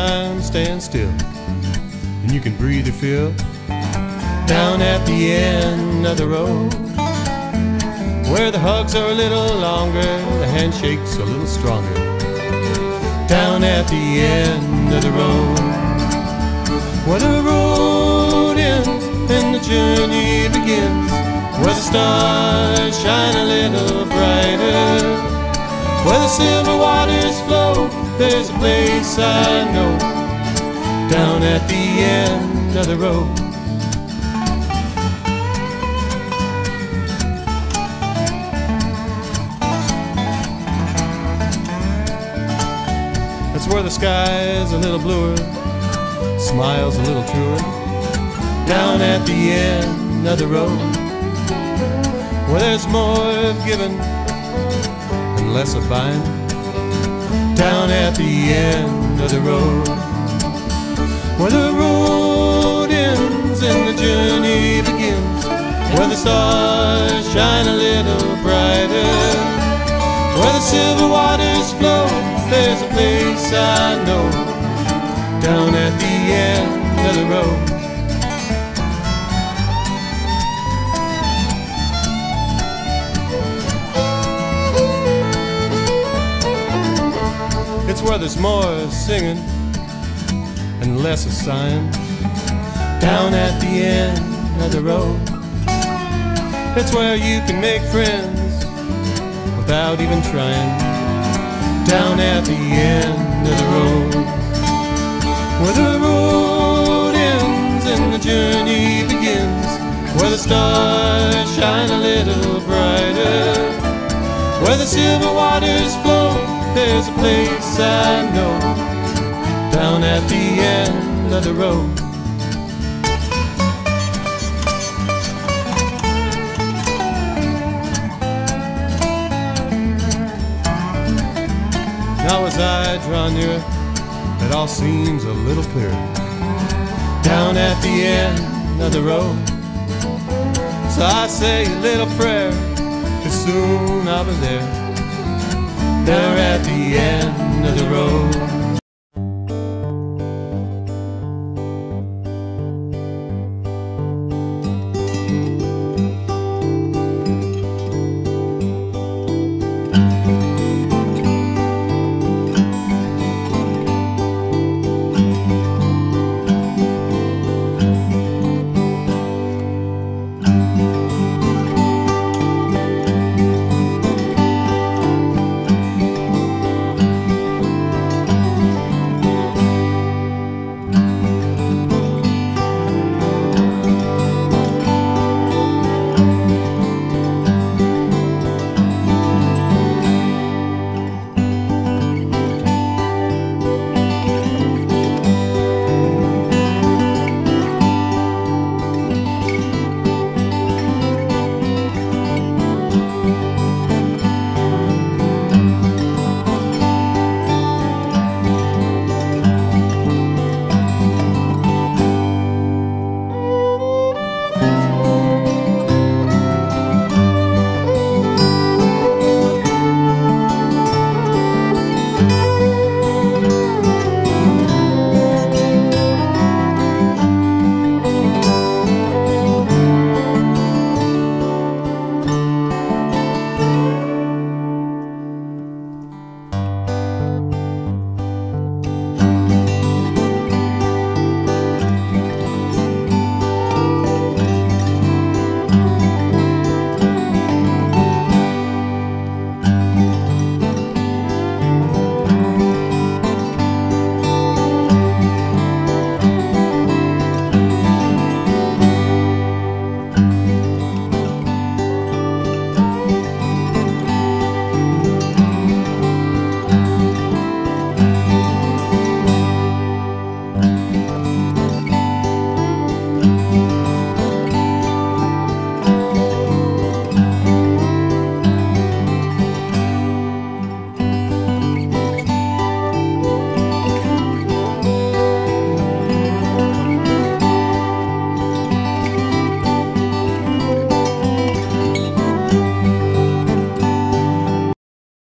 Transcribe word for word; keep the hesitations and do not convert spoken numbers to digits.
time stands still, and you can breathe your fill down at the end of the road, where the hugs are a little longer, the handshake's a little stronger, down at the end of the road, where the road ends and the journey begins, where the stars shine a little brighter, where the silver waters flow. There's a place I know, down at the end of the road. That's where the sky's a little bluer, smiles a little truer, down at the end of the road, where there's more of giving and less of buying, down at the end of the road, where the road ends and the journey begins, where the stars shine a little brighter, where the silver waters flow. There's a place I know, down at the end of the road. It's where there's more singing and less of sighing, down at the end of the road. It's where you can make friends without even trying, down at the end of the road, where the road ends and the journey begins, where the stars shine a little brighter, where the silver waters flow. There's a place I know, down at the end of the road. Now as I draw nearer, it all seems a little clearer, down at the end of the road. So I say a little prayer, 'cause soon I'll be there, there at the end of the road.